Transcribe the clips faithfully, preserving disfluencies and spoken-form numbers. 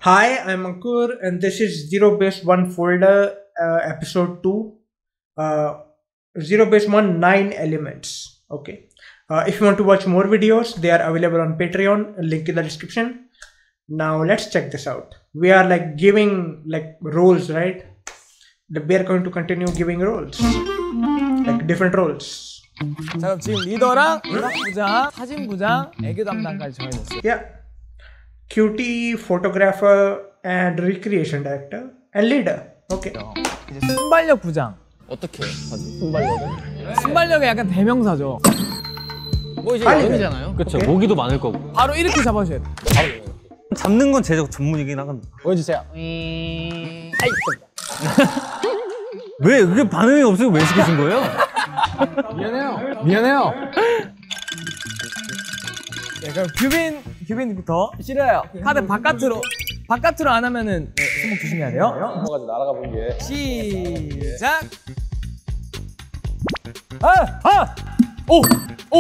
Hi, I'm Ankur, and this is Zero Base One Folder, uh, episode two. Uh, Zero Base One nine elements. Okay. Uh, if you want to watch more videos, they are available on Patreon. Link in the description. Now let's check this out. We are like giving like roles, right? We are going to continue giving roles, like different roles. 자, 그럼 지금 리더랑 음악 부장, 사진 부장, 애교 담당까지 정해졌어요. Yeah. Q T, photographer, and recreation director, and leader. Okay. 이제 순발력 부장. 어떻게 하지? 순발력은? 순발력의 약간 대명사죠. 뭐 이제 여름이잖아요. 그렇죠. 오케이. 모기도 많을 거고. 바로 이렇게 잡아주셔야 돼요. 잡는 건 제 전문이긴 하거든. 보여주세요. 음... 왜 그게 반응이 없으면 왜 시키신 거예요? 미안해요. 미안해요. 네, 그럼 규빈, 규빈부터. 싫어요. 카드 바깥으로, 바깥으로 안 하면은 네, 손목 조심해야 돼요. 넘어가지 날아가 본 게. 시작. 아! 아! 오! 오!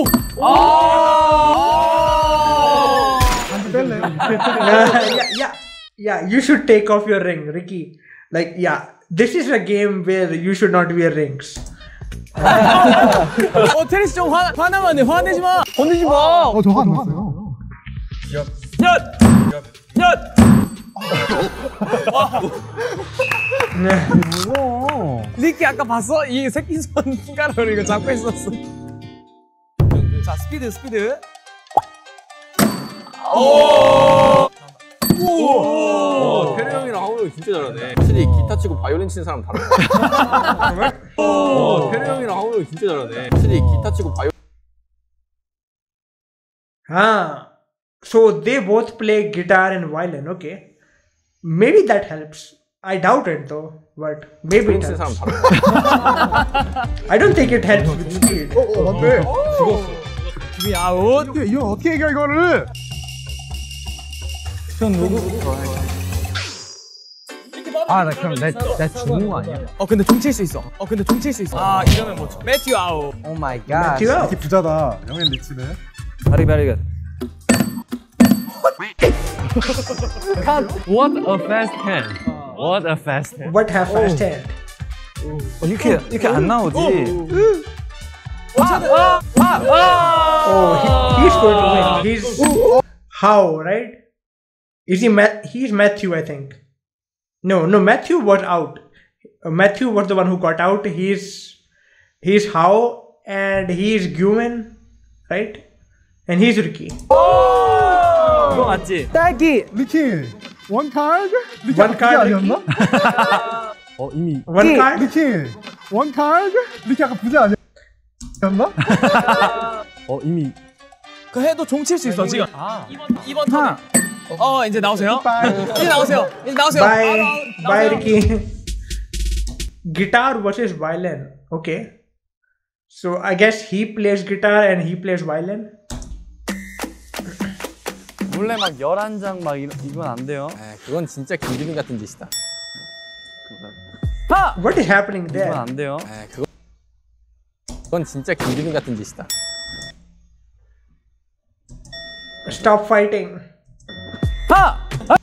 아! yeah, yeah, yeah, yeah. You should take off your ring, Ricky. Like, yeah, this is a game where you should not wear rings. 어, 테니스 좀 화, 화나면 안 돼. 화내지 마. 건드지 마. 어, 저 안 났어요. 엿! 엿! 엿! 뭐야? 리키 아까 봤어? 이 새끼 손가락으로 이거 잡고 있었어. 자, 스피드, 스피드. 오! 오, 태리 형이랑 하우 형이 진짜 잘하네. 확실히 기타 치고 바이올린 치는 사람 다르네. 오, 태리 형이랑 하우 형이 진짜 잘하네. 확실히 기타 치고 바이올린. Ah, so they both play guitar and violin. Okay, maybe that helps. I doubt it though, but maybe it 치는 사람 helps. 다르네. I don't think it helps with speed. 어, 어, 맞네. 죽었어. 규빈 아웃. 어떻게, 이거 어떻게 얘기해, 이거를? 형 누구? 아, 나 그럼 내, 내 죽는 거 아니야? 어, 근데 종칠 수 있어. 어, 근데 종칠 수 있어. 아, 이러면 못 쳐. 매튜 아웃. 오 마이 갓. Matthew out. 이렇게 부자다. 영앤 리치네. Very very good. What a fast hand. What a fast hand. What have fast hand? 어, 이렇게 이렇게 안 나오지. 아! 아! Oh, he, he's going to win. He's how, right? Is he Matt? He's Matthew, I think. No, no, Matthew was out. Uh, Matthew was the one who got out. He's he's How, and he's Guman, right? And he's Ricky. 그거 맞지? 딸기. 리키, 원 카드? 리키 One 아까 card, 부자 아니었나? 어 이미 One card. 리키, 원 카드? 리키 아까 부자 아니었나? 어 이미 그 해도 종칠 수 있어, 지금. 아 이번, 이번 턴. 어, 이제 나오세요. 빠이. 이제 나오세요. 이제 나오세요. Bye, 바로 bye, 나오세요. Ricky. Guitar versus violin. Okay. So I guess he plays guitar and he plays violin. 몰래 막 열한 장 막 이런 이건 안 돼요. 에, 그건 진짜 김규빈 같은 짓이다. 하! What is happening 이건 there? 안 돼요. 에, 그건 그건 진짜 김규빈 같은 짓이다. Stop fighting. 하!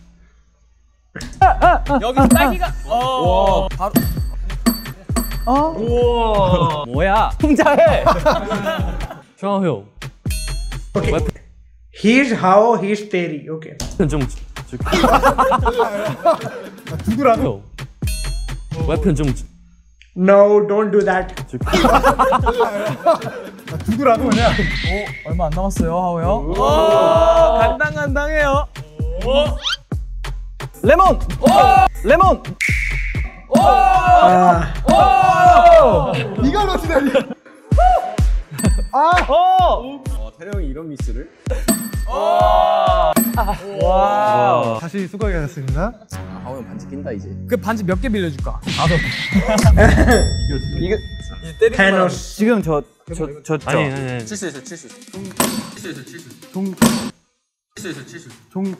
여기서 딸기가. 어. 바로. 어? 우와. 뭐야? 혼자 해. 정형. Okay. He's How, he's Terry. Okay. 좀 누구라고? 웨폰 좀 No, don't do that. 누구라고 그냥? 오, 얼마 안 남았어요, 하우요. 오, 간당간당해요. 오. 레몬. 오! 레몬. Uh, 이걸 놓치다니. 아! 어! 어, 태리 형이 이런 미스를? 와. 다시 수고하셨습니다. 아, 하우 형 반지 낀다 이제. 그 반지 몇 개 빌려줄까? 이거 Thanos. 지금 저저 저 아니 아니. 칠 수 있어, 칠 수 있어. 칠 수 있어, 칠 수 있어. 종, 칠 수 있어, 칠 수 있어. 종.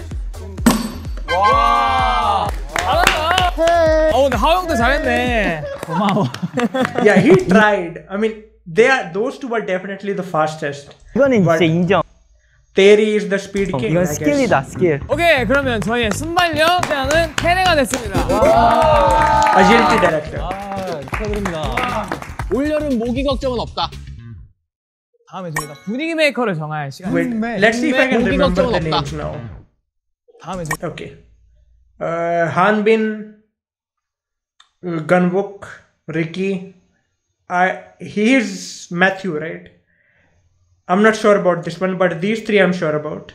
와. 잘한다. 어, 근데 하우 형도 잘했네. 고마워. Yeah, he tried. I mean, they are those two are definitely the fastest. 이거는 But 진짜 인정. Terry is the speed king. 이건 I guess. 스킬이다, 스킬. 오케이, 그러면 저희의 순발력 장은 테레가 됐습니다. Agility director. 아, 축하드립니다. 올여름 모기 걱정은 없다. 다음에 저희가 분위기 메이커를 정할 시간. Wait, let's see if I can Movie remember the 걱정은 names 없다. now. 다음에 저희 Okay. Uh, Hanbin, uh, Gunwook, Ricky. I he's Matthew, right? I'm not sure about this one, but these three I'm sure about.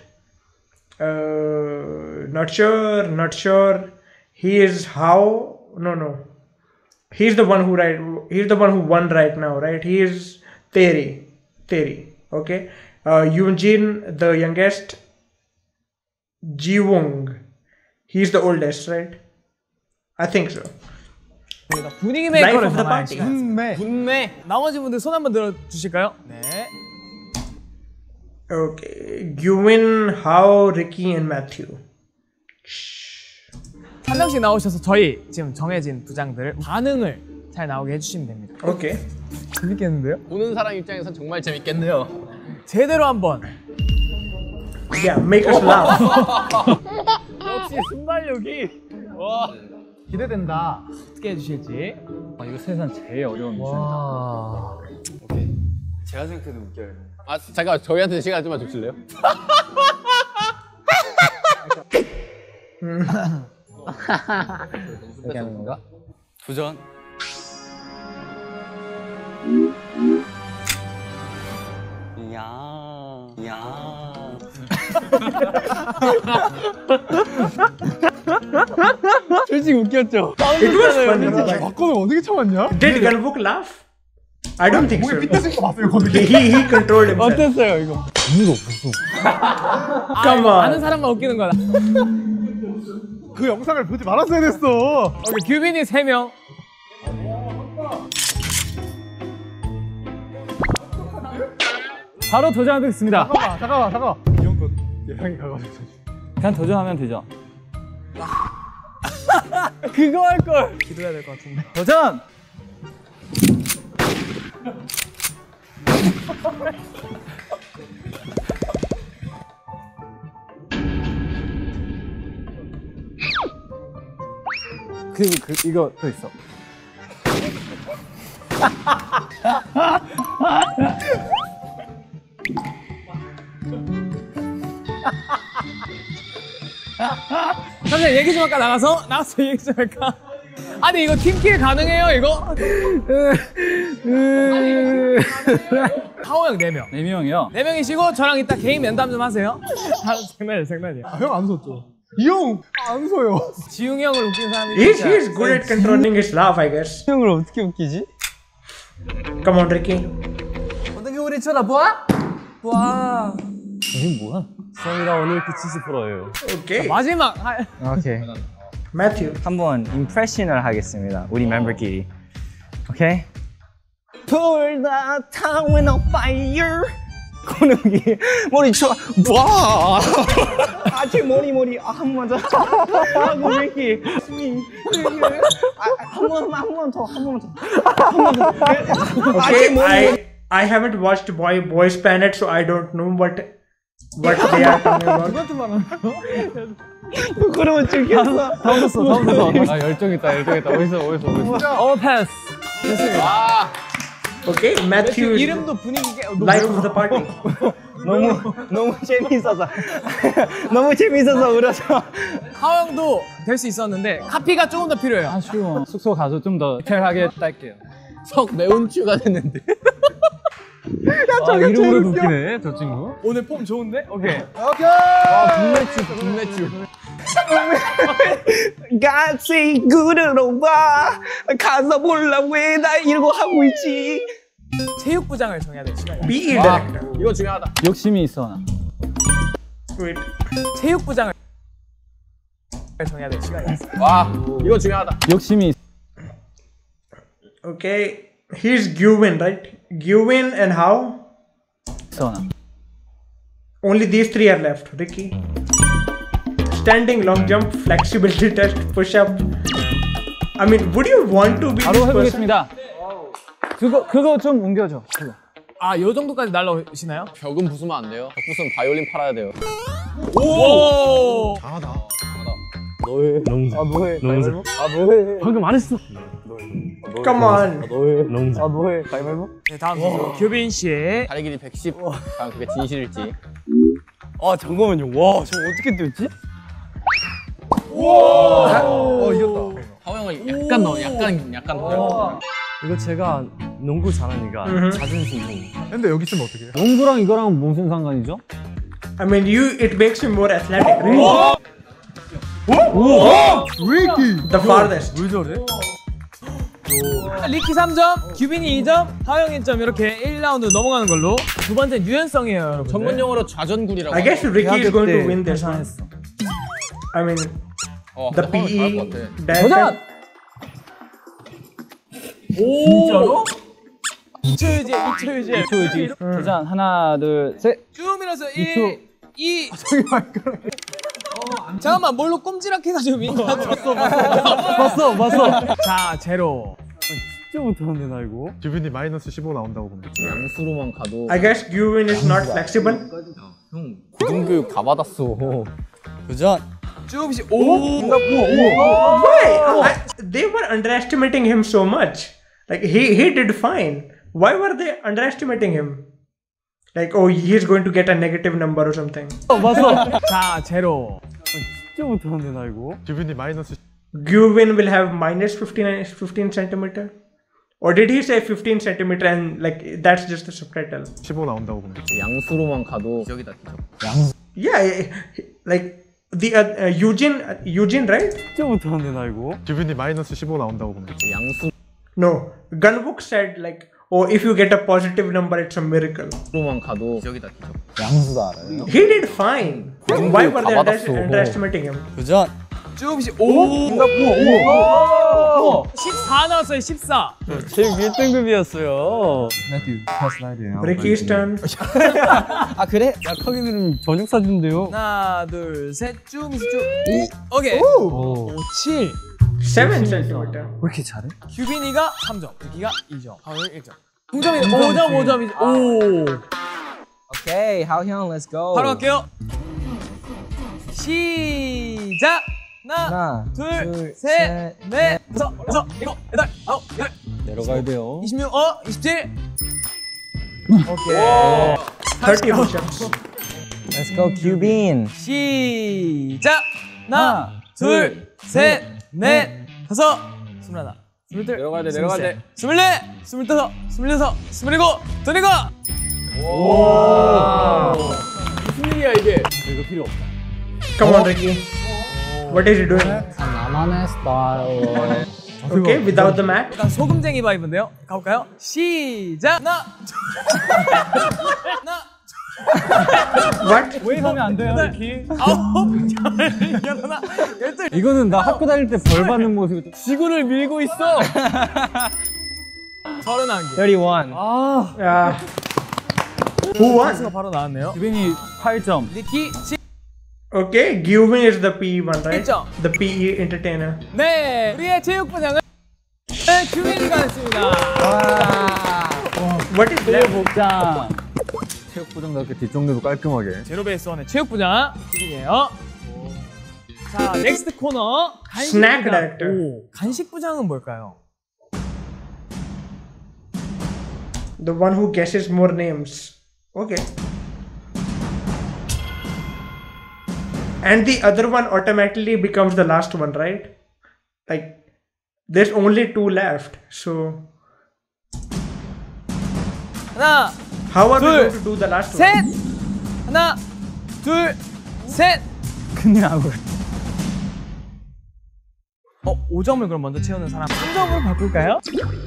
Uh, not sure, not sure. He is how? No, no. He's the one who right. He's the one who won right now, right? He is Terry. Terry. Okay. Uh, Eugene, the youngest. Jiwong. He's the oldest, right? I think so. 저희가 분위기 Life 메이커를 of the 정할 party. 시간. 분매. 분매. 나머지 분들 손 한번 들어 주실까요? 네. Okay. Gwyn, How, Ricky, and Matthew. 한 명씩 나오셔서 저희 지금 정해진 부장들을 반응을 잘 나오게 해주시면 됩니다. Okay. 재밌겠는데요? 보는 사람 입장에선 정말 재밌겠네요. 제대로 한번. Yeah, make us laugh. 역시 순발력이 와, 기대된다. 어떻게 해주실지. 아, 이거 세상 제일 어려운 미션이다. 제가 생각해도 웃겨요. 아, 잠깐 저희한테 시간 좀만 주실래요? 이렇게 하는 건가? 도전. 야, 야. 솔직히 웃겼죠? It was funny. 바꿔는 어떻게 참았냐? Did Gunwook laugh? I don't think 목에 so. 삐 떼진 거 봤어요, 거기. He he controlled himself. 어땠어요, 이거? Come on. 아는 사람만 웃기는 거다. 그 영상을 보지 말았어야 됐어. 오케이, 규빈이 세 명. 바로 도전하겠습니다. 잠깐만, 잠깐만, 잠깐만. 이 형 거 예상이 가가지고. 그냥 도전하면 되죠. 그거 할 걸. 기도해야 될 것 같은데. 도전! 그리고 그 이거 또 있어. 잠시만 얘기 좀 할까 나가서 나가서 얘기 좀 할까. 아니 이거 팀킬 가능해요 이거? 하오 형 네 명. 네 명이요. 네 명이시고 저랑 이따 개인 면담 좀 하세요. 아, 장난이야 장난이야. 아, 형 안 웃었죠? 이 형 안 웃어요. 지웅이 형을 웃기는 사람이 He's 진짜. he's good at controlling his laugh, I guess. 형을 어떻게 웃기지? Come on, Ricky. 어떻게 우리 쳐다봐? 와. 이게 뭐야? 썸이라 오늘 그 칠십 퍼센트예요. Okay. 마지막 하... 오케이. Matthew. 한번 임프레션을 하겠습니다. 우리 멤버끼리. 오케이? Pull the tower on fire. 고는기 머리 쳐. 와. 아제 머리 머리 아, 한 번 더. 하고 이렇게. 한 번만 한 번 더 한 번만 더. 한 번 더. Okay, I I haven't watched Boy Boys Planet, so I don't know what what they are talking about. 그러면 즐겼어. 다음 줬어, 다음 줬어. 아, 열정 있다, 열정 있다. 어디서, 어디서, 어디서. 어 패스. 아, Okay, Matthew is 이름도 분위기 깨. life of the party. 너무 너무 재밌어서 너무 재밌어서 울어서. 하오 형도 될 수 있었는데 카피가 조금 더 필요해요. 아쉬워. 숙소 가서 좀 더 디테일하게 딸게요. 석 매운추가 됐는데. 아, 이름으로 웃기네, 저 친구. 오늘 폼 좋은데? 오케이. 분매추, 분매추. 같이 그르러 와 가서 몰라 왜 나 이러고 하고 있지. 체육부장을 정해야 될 시간이야. P E director. 이거 중요하다. 욕심이 있어, 나. Wait. 체육부장을 정해야 될 시간이야. 와, 이거 중요하다. 욕심이 있어. Okay, he's Gwyn, right? Gwyn and How? 나. Only these three are left. Ricky. Standing, long jump, flexibility test, push up. I mean, would you want to be 바로 this person? 해보겠습니다. 그거, 그거 좀 옮겨줘. 그거. 아, 요 정도까지 날라오시나요? 벽은 부수면 안 돼요. 벽 부수면 바이올린 팔아야 돼요. 오! 강하다. 너의 농사. 아 뭐해? 농사. 아 뭐해? 방금 안 했어. Come on. 너의 농사. 아 뭐해? 가위바위보? 네, 다음 선수 규빈 씨의 다리 길이 백십. 과연 그게 진실일지. 아 잠깐만요. 와 저거 어떻게 뛰었지? 어 이겼다. 하우 형은 약간 더 약간 약간 더. 이거 제가 농구 잘하니까 음. 자존심 좀. 근데 여기 있으면 어떡해? 농구랑 이거랑 무슨 상관이죠? I mean, you. It makes you more athletic, right? 리키. The farthest. 왜 저래? 리키 삼 점, 규빈이 이 점, 하영 일 점 이렇게 일 라운드 넘어가는 걸로. 두 번째 유연성이에요, 여러분. 전문 용어로 좌전굴이라고. I guess Ricky is going to win this one. 계산했어. I mean, 어, the 하우 P 잘할 E. 것 같아. diagram- 진짜로? 이 초 유지, 이 초 유지. 이 초 유지. 도전 하나 둘 셋. 쭉 밀어서 일, 이. 잠깐만, 뭘로 꼼지락 해가지고 민다. 봤어, 봤어. 자, 제로. 진짜 못하는데 나 이거. 규빈이 마이너스 십오 나온다고 봅니다. 양수로만 가도. I guess Guvin is not flexible. 형 고등교육 다 받았어. 도전. 조금씩. 오! Why? I, they were underestimating him so much. Like he he did fine. Why were they underestimating him? Like, oh, he's going to get a negative number or something. 봤어. 자, 제로. 진짜 못하는데 나 이거. 규빈이 마이너스 Guvin will have minus fifteen, fifteen centimeter. Or did he say fifteen centimeter and like that's just the subtitle? 십오 나온다고 봅니다. 양수로만 가도 기적이다 기적. Yeah, like the uh, uh, Eugene, uh, Eugene, right? 진짜 못하는데 나 이거. 규빈이 마이너스 십오 나온다고 봅니다. 양수로만 No, Gunbook said like, oh, if you get a positive number, it's a miracle. 가도 기적이다 기적. 양수도 알아요. He did fine. Why were they 다 under- 받았어. underestimating him? 도전. 조금씩. 오! 오! 십사 나왔어요, 십사. 제일 일 등급이었어요. Ricky's turn. 아 그래? 약하게는 저녁 사준대요. 하나, 둘, 셋. 쭉 미스 쭉. 오케이. 오. 오, 칠. Seven centimeter. 왜 이렇게 잘해? 규빈이가 삼 점, 리키가 이 점, 하영이 일 점. 동점이 오 점, 오 점이죠. 오. 오케이 하우 형 렛츠 고. 바로 갈게요. 시작. 하나, 하나, 둘, 둘, 셋, 셋, 넷, 다섯, 여섯, 일곱, 여덟, 아홉, 열. 내려가야 돼요. 이십육, 어, 이십칠. 오케이. thirty push-ups. 렛츠 고 규빈. 시작. 하나, 하나, 둘, 셋, 넷, 다섯, 스물하나, 스물둘, 내려가야 돼, 내려가야 돼. 스물넷, 스물다섯, 스물여섯, 스물일곱, 스물일곱. 무슨 일이야 이게? 이거 필요 없다. Come on, Ricky. What is he doing? 나만의 스타일. Okay, without the mat. 약간 소금쟁이 바이브인데요. 가볼까요? 시작. 하나, 둘, 하나, What? 왜 하면 안 돼요, 둘, 이렇게? 아홉, 열, 열하나, 열둘. 이거는 나 학교 다닐 때 벌 받는 모습이. 지구를 밀고 있어. 서른한 개. 삼십일. 아. Uh, who won? 수가 바로 나왔네요. 규빈이 팔 점. 리키 칠. Okay, Guvin is the P E one, right? 일 점. The P E entertainer. 네, 우리의 체육부장은 네, 규빈이가 했습니다. What is that? 복장. 체육부장답게 뒷정리도 깔끔하게. 제로 베이스 원의 체육부장 규빈이에요. 자, 넥스트 코너 Snack 간식부장. director. 오, 간식부장은 뭘까요? The one who guesses more names. Okay. And the other one automatically becomes the last one, right? Like, there's only two left. So, 하나, how are we 둘, going to do the last 셋. one? 하나, 둘, 셋. 그냥. 어, 오 점을 그럼 먼저 채우는 사람 삼 점으로 바꿀까요?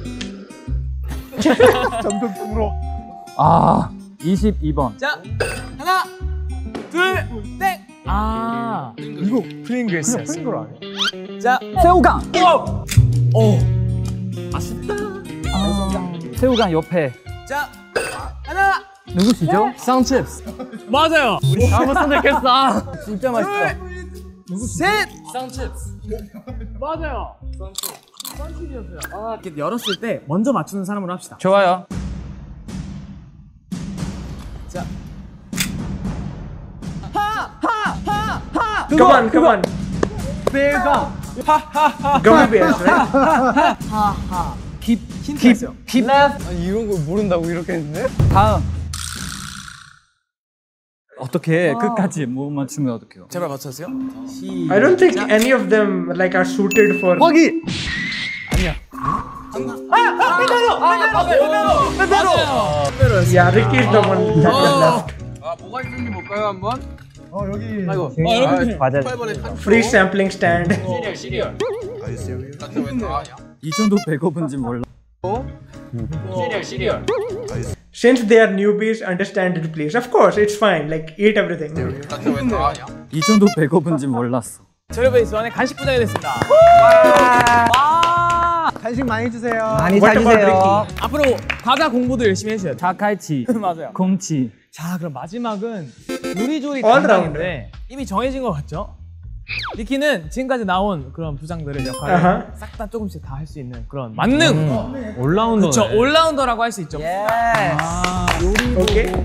점점 불어. 아. 이십이 번. 자, 하나, 둘, 땡. 아, 이거 프링글스였어요. 그냥 프링글 아니야? 자, 새우깡. 오. 새우깡 옆에. 자, 하나, 누구시죠? 쌍칩스. 맞아요. 잘못 선택했어. 진짜 맛있다. 셋. 쌍칩스. 맞아요. 쌍칩. 쌍칩이었어요. 아, 이렇게 열었을 때 먼저 맞추는 사람으로 합시다. 좋아요. Come on, come on. 내가 Gummy bears, right? 하하 딥 힌트 있어요. 딥 아니, 이런 걸 모른다고 이렇게 했는데? 다음. 어떻게 끝까지 못 맞추면 어떡해요? 제발 맞춰주세요. I don't think any of them like are suited for. 거기! Yeah, Ricky is the one that was left. 아 뭐가 있는지 볼까요 한번? 어 여기 아이고. 과자. Free sampling stand. 시리얼 시리얼. 나한테 왜 나가냐? 이 정도 배고픈지 몰라. 시리얼 시리얼. Since they are newbies, understand it, please. Of course, it's fine. Like eat everything. 나한테 왜 나가냐? 이 정도 배고픈지 몰랐어. 제로베이스 원의 간식 부장이 됐습니다. 와! 간식 많이 주세요. 많이 What about 사주세요. Ricky? 앞으로 과자 공부도 열심히 해주셔야 돼요. 다칼치, 맞아요. 곰치. 자, 그럼 마지막은 요리조리 All 담당인데 이미 정해진 것 같죠? 리키는 지금까지 나온 그런 부장들의 역할을 아하. 싹 다 조금씩 다 할 수 있는 그런 만능 올라운더네. 그렇죠 올라운더라고 할 수 있죠. Okay.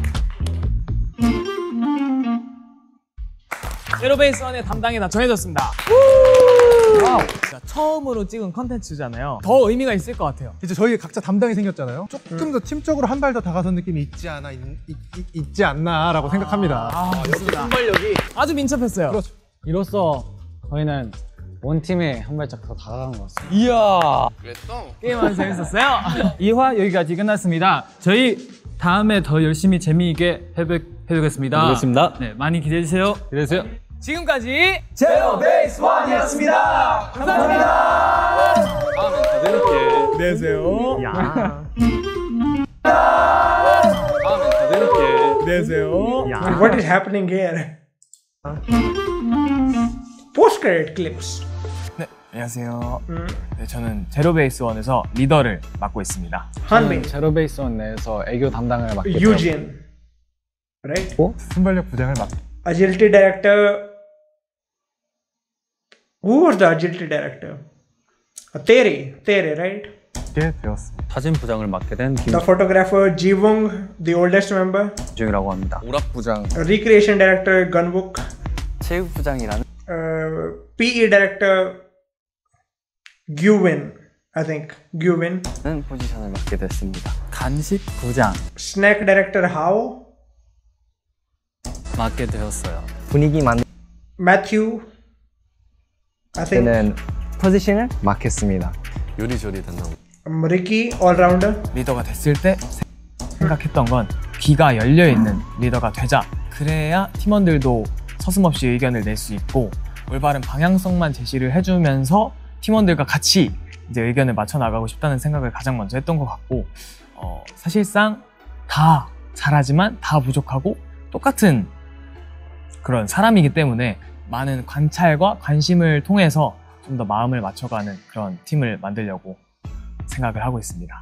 제로베이스 원의 담당이 다 정해졌습니다. 자, 처음으로 찍은 컨텐츠잖아요. 더 의미가 있을 것 같아요. 이제 저희 각자 담당이 생겼잖아요. 조금 더 팀적으로 한 발 더 다가선 느낌이 있지 않아 있, 있, 있, 있지 않나라고 생각합니다. 아, 좋습니다. 순발력이. 아주 민첩했어요. 그렇죠. 이로써 저희는 원팀에 한 발짝 더 다가간 것 같습니다. 이야. 그랬어? 게임 아주 재밌었어요. 이 화 여기까지 끝났습니다. 저희 다음에 더 열심히 재미있게 해보겠습니다. 알겠습니다. 네, 많이 기대해주세요. 기대해주세요. 지금까지 제로베이스 원이었습니다. 감사합니다. 다음에 더 재밌게. 내세요. 야. 다음에 더 재밌게. 내세요. 야. What is happening here? Post-credit clips. 네, 안녕하세요. 네, 저는 제로베이스 원에서 리더를 맡고 있습니다. Hanbin, 제로베이스 원 내에서 애교 담당을 맡게 되었고 Eugene, right? 순발력 부장을 맡. Agility director. Who was the agility director? Uh, Tere, Tere, right? 게 되었습니다. 사진 부장을 맡게 된 The photographer Jiwung, the oldest member. 김중이라고 합니다. 오락 부장. Recreation director Gunwook. 체육 부장이라는 Uh, P E director Gwyn, I think. Gwyn. 포지션을 맡게 됐습니다. 간식 부장 Snack director Hao. 맡게 되었어요. 분위기 만드는 Matthew. I think. 포지션을 맡겠습니다. 요리조리 담당. Um, Ricky, all rounder. 리더가 됐을 때 생각했던 건 귀가 열려 있는 리더가 되자. 그래야 팀원들도 서슴없이 의견을 낼 수 있고 올바른 방향성만 제시를 해주면서 팀원들과 같이 이제 의견을 맞춰 나가고 싶다는 생각을 가장 먼저 했던 것 같고 어, 사실상 다 잘하지만 다 부족하고 똑같은 그런 사람이기 때문에 많은 관찰과 관심을 통해서 좀 더 마음을 맞춰가는 그런 팀을 만들려고 생각을 하고 있습니다.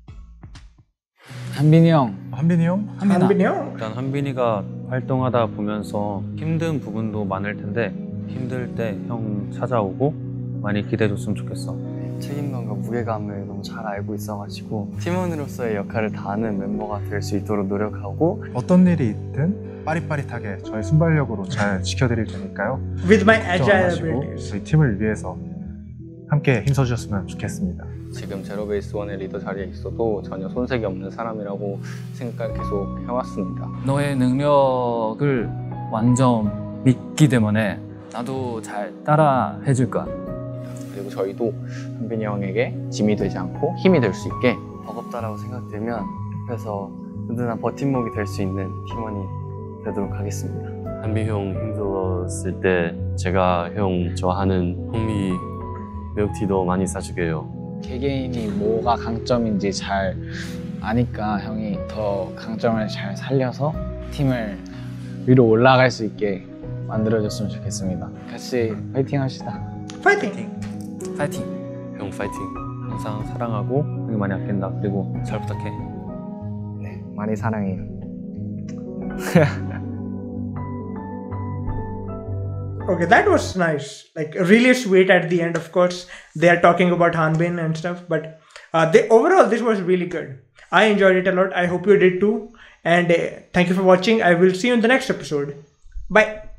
한빈이 형, 한빈이 형? 한빈아. Hanbin Young. 일단 한빈이가 활동하다 보면서 힘든 부분도 많을 텐데 힘들 때 형 찾아오고 많이 기대해줬으면 좋겠어. 책임감과 무게감을 너무 잘 알고 있어가지고 팀원으로서의 역할을 다하는 멤버가 될 수 있도록 노력하고 어떤 일이 있든 빠릿빠릿하게 저희 순발력으로 잘 지켜드릴 테니까요. With my 걱정 안 agile 하시고 abilities. 저희 팀을 위해서 함께 힘써주셨으면 좋겠습니다. 지금 제로베이스 원의 리더 자리에 있어도 전혀 손색이 없는 사람이라고 생각을 계속 해왔습니다. 너의 능력을 완전 믿기 때문에 나도 잘 따라 해줄 거야. 그리고 저희도 한빈이 형에게 짐이 되지 않고 힘이 될 수 있게 버겁다라고 생각되면 옆에서 든든한 버팀목이 될 수 있는 팀원이 되도록 하겠습니다. 한빈 형 힘들었을 때 제가 형 좋아하는 홈이 밀크티도 많이 사주게요. 개개인이 뭐가 강점인지 잘 아니까 형이 더 강점을 잘 살려서 팀을 위로 올라갈 수 있게 만들어줬으면 좋겠습니다. 같이 파이팅 합시다. Fighting. 파이팅. 형 파이팅. 항상 사랑하고 형이 많이 아낀다. 그리고 잘 부탁해. 네, 많이 사랑해요. Okay, that was nice. Like really sweet at the end. Of course, they are talking about Hanbin and stuff, but uh, they overall this was really good. I enjoyed it a lot. I hope you did too. And uh, thank you for watching. I will see you in the next episode. Bye.